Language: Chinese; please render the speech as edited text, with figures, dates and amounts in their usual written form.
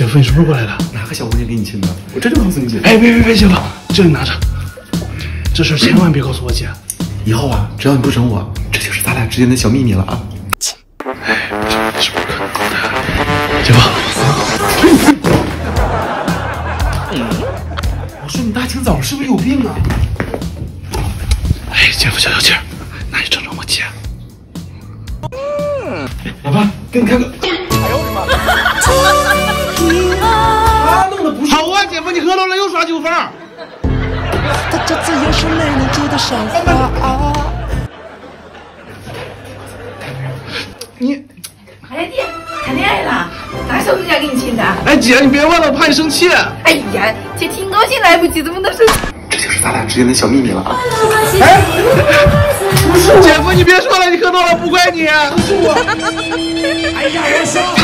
夫，你什么时候过来的？ 哪个小姑娘给你亲的？我这就告诉你姐。 哎，别，姐夫，这里拿着，这事千万别告诉我姐。 以后啊，只要你不整我，这就是咱俩之间的小秘密了啊。 哎，这是不可能的，姐夫。 我说你大清早是不是有病啊？ 哎，姐夫消消气儿，那你整整我姐。 老爸，给你看个。哎呦我的妈！他弄的不是。 好啊，姐夫，你喝多了又耍酒疯。 这次也是没能接的上话。 你， 哎爹，谈恋爱了？哪小姑娘给你亲的？ 哎姐，你别问了，我怕你生气。 哎呀，姐挺高兴来不及，怎么能生气？ 这就是咱俩之间的小秘密了啊！ 哎，不是姐夫，你别说了，你喝多了不怪你。不是我。 哎呀，我说。